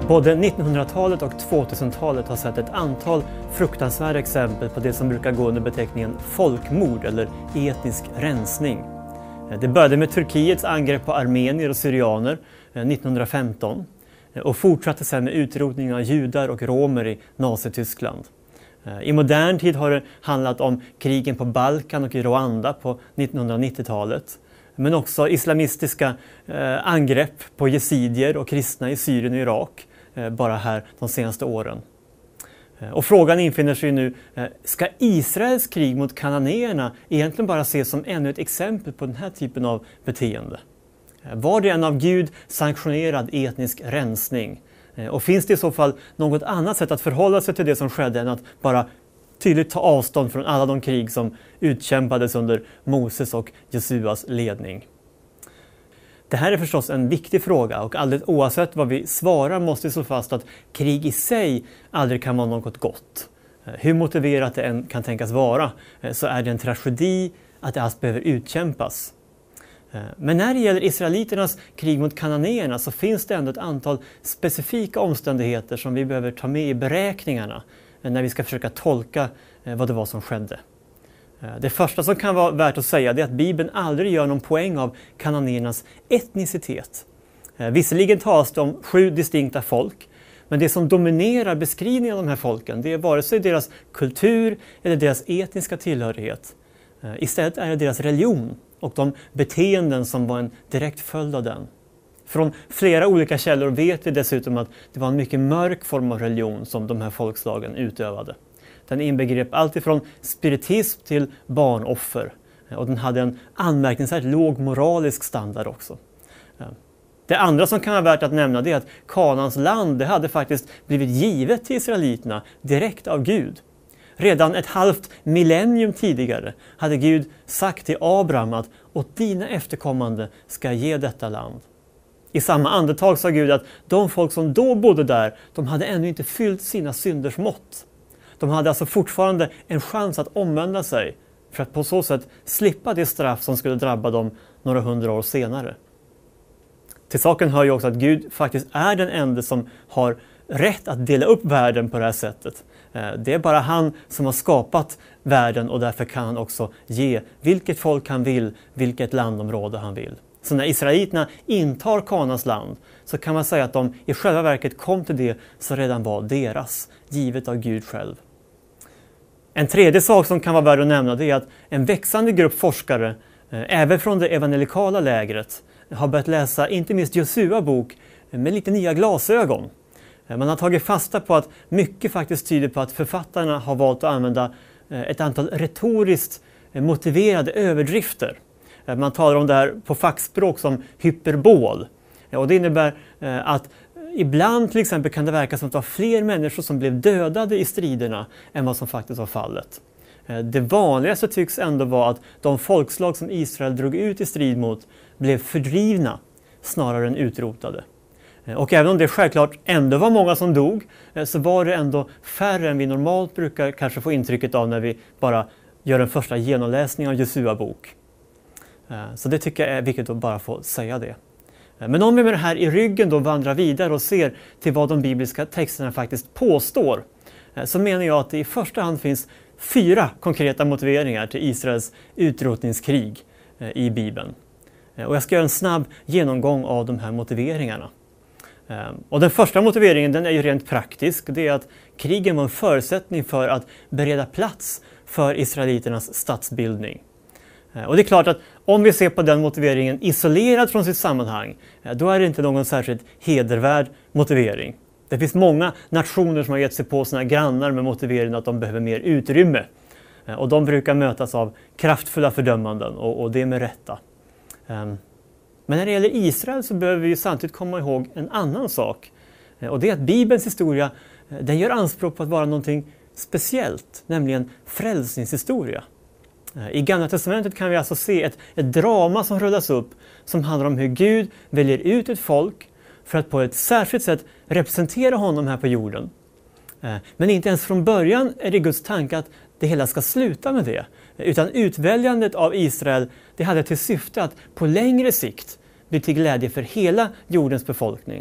Både 1900-talet och 2000-talet har sett ett antal fruktansvärda exempel på det som brukar gå under beteckningen folkmord eller etnisk rensning. Det började med Turkiets angrepp på armenier och syrianer 1915 och fortsatte sedan med utrotning av judar och romer i Nazityskland. I modern tid har det handlat om krigen på Balkan och i Rwanda på 1990-talet. Men också islamistiska angrepp på jesidier och kristna i Syrien och Irak bara här de senaste åren. Och frågan infinner sig nu, ska Israels krig mot kananéerna egentligen bara ses som ännu ett exempel på den här typen av beteende? Var det en av Gud sanktionerad etnisk rensning? Och finns det i så fall något annat sätt att förhålla sig till det som skedde än att bara tydligt ta avstånd från alla de krig som utkämpades under Moses och Jesuas ledning? Det här är förstås en viktig fråga och alldeles oavsett vad vi svarar måste vi slå fast att krig i sig aldrig kan vara något gott. Hur motiverat det än kan tänkas vara så är det en tragedi att det alls behöver utkämpas. Men när det gäller israeliternas krig mot kananéerna så finns det ändå ett antal specifika omständigheter som vi behöver ta med i beräkningarna när vi ska försöka tolka vad det var som skedde. Det första som kan vara värt att säga är att Bibeln aldrig gör någon poäng av kananéernas etnicitet. Visserligen talas det om 7 distinkta folk, men det som dominerar beskrivningen av de här folken det är vare sig deras kultur eller deras etniska tillhörighet. Istället är det deras religion och de beteenden som var en direkt följd av den. Från flera olika källor vet vi dessutom att det var en mycket mörk form av religion som de här folkslagen utövade. Den inbegrep allt ifrån spiritism till barnoffer och den hade en anmärkningsvärt låg moralisk standard också. Det andra som kan vara värt att nämna är att Kanaans land det hade faktiskt blivit givet till israeliterna direkt av Gud. Redan ett halvt millennium tidigare hade Gud sagt till Abraham att åt dina efterkommande ska jag ge detta land. I samma andetag sa Gud att de folk som då bodde där, de hade ännu inte fyllt sina synders mått. De hade alltså fortfarande en chans att omvända sig för att på så sätt slippa det straff som skulle drabba dem några 100 år senare. Till saken hör ju också att Gud faktiskt är den enda som har rätt att dela upp världen på det här sättet. Det är bara han som har skapat världen och därför kan han också ge vilket folk han vill, vilket landområde han vill. Så när israeliterna intar Kanaans land så kan man säga att de i själva verket kom till det som redan var deras, givet av Gud själv. En tredje sak som kan vara värd att nämna är att en växande grupp forskare, även från det evangelikala lägret, har börjat läsa inte minst Josua bok med lite nya glasögon. Man har tagit fasta på att mycket faktiskt tyder på att författarna har valt att använda ett antal retoriskt motiverade överdrifter. Man talar om det här på fackspråk som hyperbol. Och det innebär att ibland till exempel kan det verka som att det var fler människor som blev dödade i striderna än vad som faktiskt var fallet. Det vanligaste tycks ändå vara att de folkslag som Israel drog ut i strid mot blev fördrivna snarare än utrotade. Och även om det självklart ändå var många som dog så var det ändå färre än vi normalt brukar kanske få intrycket av när vi bara gör en första genomläsning av Josua bok. Så det tycker jag är viktigt att bara få säga det. Men om vi med det här i ryggen då vandrar vidare och ser till vad de bibliska texterna faktiskt påstår så menar jag att det i första hand finns 4 konkreta motiveringar till Israels utrotningskrig i Bibeln. Och jag ska göra en snabb genomgång av de här motiveringarna. Och den första motiveringen den är ju rent praktisk. Det är att krigen var en förutsättning för att bereda plats för israeliternas statsbildning. Och det är klart att om vi ser på den motiveringen isolerad från sitt sammanhang, då är det inte någon särskilt hedervärd motivering. Det finns många nationer som har gett sig på sina grannar med motiveringen att de behöver mer utrymme. Och de brukar mötas av kraftfulla fördömanden och det är med rätta. Men när det gäller Israel så behöver vi samtidigt komma ihåg en annan sak. Och det är att Bibelns historia den gör anspråk på att vara någonting speciellt, nämligen frälsningshistoria. I Gamla testamentet kan vi alltså se ett drama som rullas upp som handlar om hur Gud väljer ut ett folk för att på ett särskilt sätt representera honom här på jorden. Men inte ens från början är det Guds tanke att det hela ska sluta med det. Utan utväljandet av Israel det hade till syfte att på längre sikt bli till glädje för hela jordens befolkning.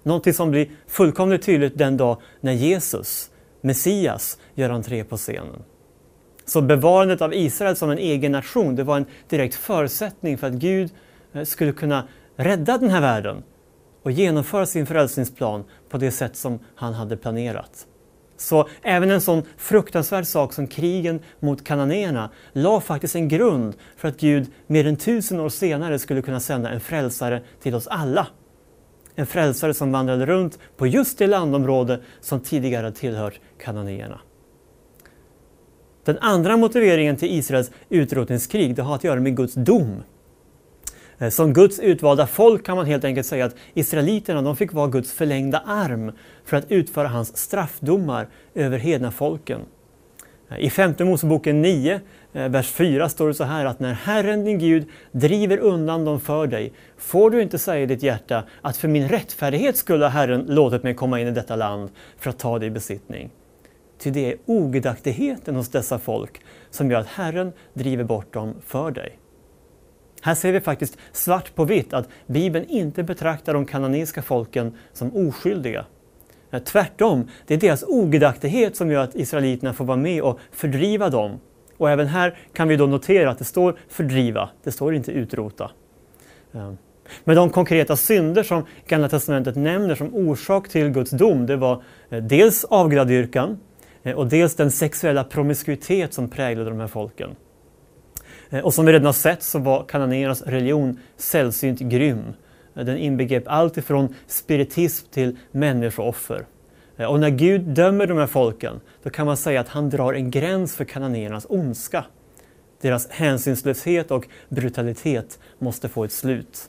Någonting som blir fullkomligt tydligt den dag när Jesus, Messias, gör entré på scenen. Så bevarandet av Israel som en egen nation, det var en direkt förutsättning för att Gud skulle kunna rädda den här världen och genomföra sin frälsningsplan på det sätt som han hade planerat. Så även en sån fruktansvärd sak som krigen mot kananéerna la faktiskt en grund för att Gud mer än 1000 år senare skulle kunna sända en frälsare till oss alla. En frälsare som vandrade runt på just det landområde som tidigare tillhört kananéerna. Den andra motiveringen till Israels utrotningskrig, det har att göra med Guds dom. Som Guds utvalda folk kan man helt enkelt säga att israeliterna, de fick vara Guds förlängda arm för att utföra hans straffdomar över hedna folken. I 5:e Moseboken 9, vers 4 står det så här att när Herren din Gud driver undan dem för dig, får du inte säga i ditt hjärta att för min rättfärdighet skulle Herren låtit mig komma in i detta land för att ta det i besittning. Ty det är ogudaktigheten hos dessa folk som gör att Herren driver bort dem för dig. Här ser vi faktiskt svart på vitt att Bibeln inte betraktar de kananeiska folken som oskyldiga. Tvärtom, det är deras ogudaktighet som gör att israeliterna får vara med och fördriva dem. Och även här kan vi då notera att det står fördriva, det står inte utrota. Men de konkreta synder som Gamla testamentet nämner som orsak till Guds dom, det var dels avgudadyrkan och dels den sexuella promiskuitet som präglade de här folken. Och som vi redan har sett så var kananéernas religion sällsynt grym. Den inbegrep allt ifrån spiritism till människooffer. Och när Gud dömer de här folken, då kan man säga att han drar en gräns för kananéernas ondska. Deras hänsynslöshet och brutalitet måste få ett slut.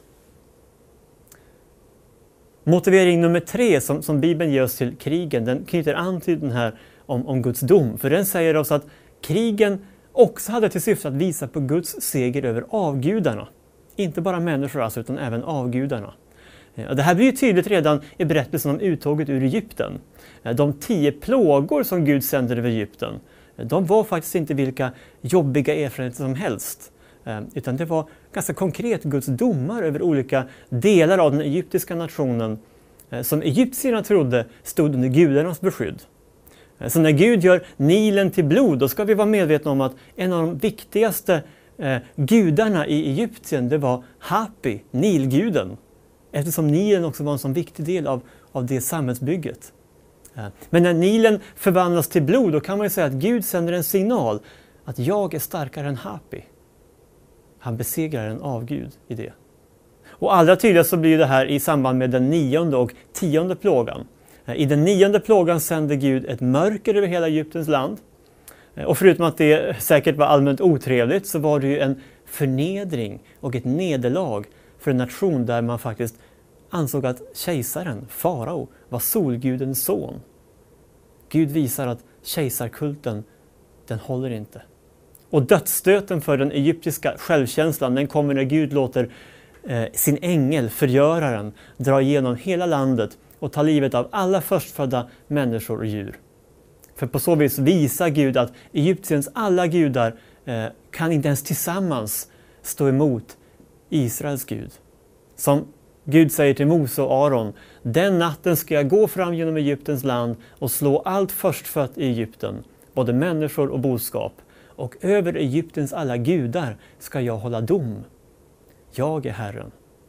Motivering nummer 3 som Bibeln ger oss till krigen, den knyter an till den här om Guds dom. För den säger oss att krigen också hade till syfte att visa på Guds seger över avgudarna. Inte bara människor alltså, utan även avgudarna. Det här blir ju tydligt redan i berättelsen om uttåget ur Egypten. De 10 plågor som Gud sände över Egypten, de var faktiskt inte vilka jobbiga erfarenheter som helst. Utan det var ganska konkret Guds domar över olika delar av den egyptiska nationen som egyptierna trodde stod under gudarnas beskydd. Så när Gud gör Nilen till blod, då ska vi vara medvetna om att en av de viktigaste gudarna i Egypten, det var Hapi, Nilguden. Eftersom Nilen också var en sån viktig del av det samhällsbygget. Men när Nilen förvandlas till blod, då kan man ju säga att Gud sänder en signal att jag är starkare än Hapi. Han besegrar en avgud i det. Och allra tydligast så blir det här i samband med den 9:e och 10:e plågan. I den 9:e plågan sände Gud ett mörker över hela Egyptens land. Och förutom att det säkert var allmänt otrevligt så var det ju en förnedring och ett nederlag för en nation där man faktiskt ansåg att kejsaren, farao, var solgudens son. Gud visar att kejsarkulten, den håller inte. Och dödsstöten för den egyptiska självkänslan, den kommer när Gud låter sin ängel, förgöraren, dra igenom hela landet och ta livet av alla förstfödda människor och djur. För på så vis visar Gud att Egyptiens alla gudar kan inte ens tillsammans stå emot Israels Gud. Som Gud säger till Mose och Aron, den natten ska jag gå fram genom Egyptens land och slå allt förstfött i Egypten, både människor och boskap. Och över Egyptens alla gudar ska jag hålla dom. Jag är Herren.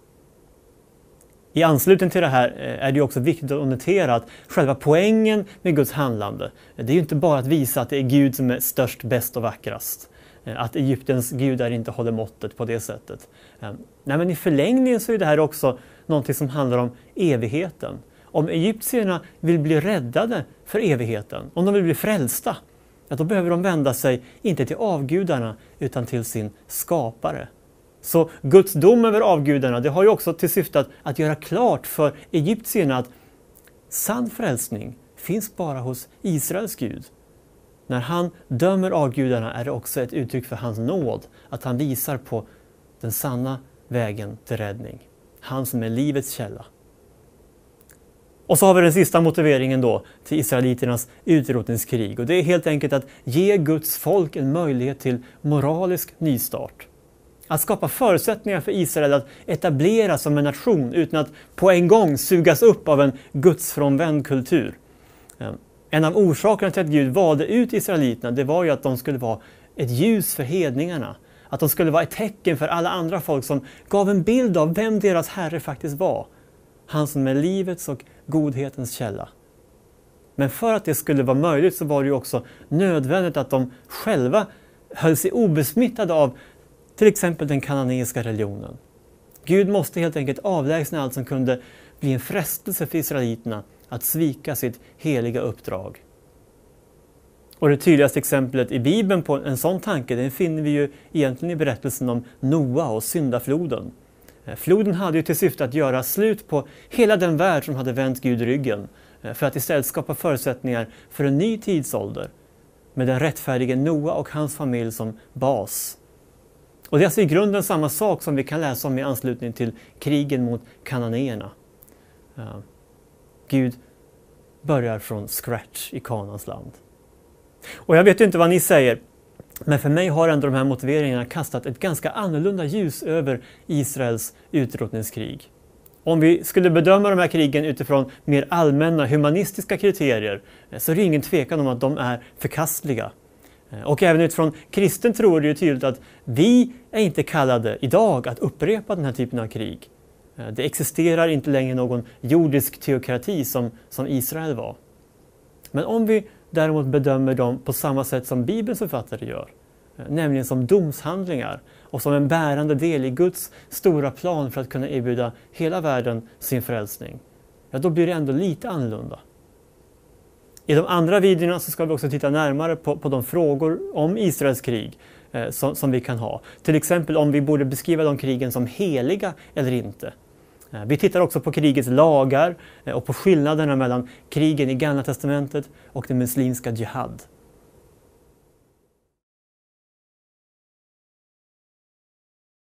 I anslutning till det här är det också viktigt att notera att själva poängen med Guds handlande, det är ju inte bara att visa att det är Gud som är störst, bäst och vackrast. Att Egyptens gudar inte håller måttet på det sättet. Nej, men i förlängningen så är det här också någonting som handlar om evigheten. Om egyptierna vill bli räddade för evigheten, om de vill bli frälsta, då behöver de vända sig inte till avgudarna utan till sin skapare. Så Guds dom över avgudarna, det har ju också till syfte att göra klart för egyptierna att sann frälsning finns bara hos Israels Gud. När han dömer avgudarna är det också ett uttryck för hans nåd, att han visar på den sanna vägen till räddning. Han som är livets källa. Och så har vi den sista motiveringen då till israeliternas utrotningskrig. Och det är helt enkelt att ge Guds folk en möjlighet till moralisk nystart. Att skapa förutsättningar för Israel att etableras som en nation utan att på en gång sugas upp av en gudsfrånvänd kultur. En av orsakerna till att Gud valde ut israeliterna, det var ju att de skulle vara ett ljus för hedningarna. Att de skulle vara ett tecken för alla andra folk som gav en bild av vem deras Herre faktiskt var. Han som är livets och godhetens källa. Men för att det skulle vara möjligt så var det ju också nödvändigt att de själva höll sig obesmittade av till exempel den kananeiska religionen. Gud måste helt enkelt avlägsna allt som kunde bli en frestelse för israeliterna att svika sitt heliga uppdrag. Och det tydligaste exemplet i Bibeln på en sån tanke, den finner vi ju egentligen i berättelsen om Noa och syndafloden. Floden hade ju till syfte att göra slut på hela den värld som hade vänt Gud ryggen, för att istället skapa förutsättningar för en ny tidsålder med den rättfärdige Noa och hans familj som bas. Och det är alltså i grunden samma sak som vi kan läsa om i anslutning till krigen mot kananéerna. Gud börjar från scratch i Kanans land. Och jag vet ju inte vad ni säger, men för mig har ändå de här motiveringarna kastat ett ganska annorlunda ljus över Israels utrotningskrig. Om vi skulle bedöma de här krigen utifrån mer allmänna humanistiska kriterier så är det ingen tvekan om att de är förkastliga. Och även utifrån kristen tro är det ju tydligt att vi är inte kallade idag att upprepa den här typen av krig. Det existerar inte längre någon jordisk teokrati som Israel var. Men om vi däremot bedömer dem på samma sätt som Bibelns författare gör, nämligen som domshandlingar och som en bärande del i Guds stora plan för att kunna erbjuda hela världen sin frälsning, ja, då blir det ändå lite annorlunda. I de andra videorna så ska vi också titta närmare på de frågor om Israels krig som vi kan ha. Till exempel om vi borde beskriva de krigen som heliga eller inte. Vi tittar också på krigets lagar och på skillnaderna mellan krigen i Gamla testamentet och den muslimska jihad.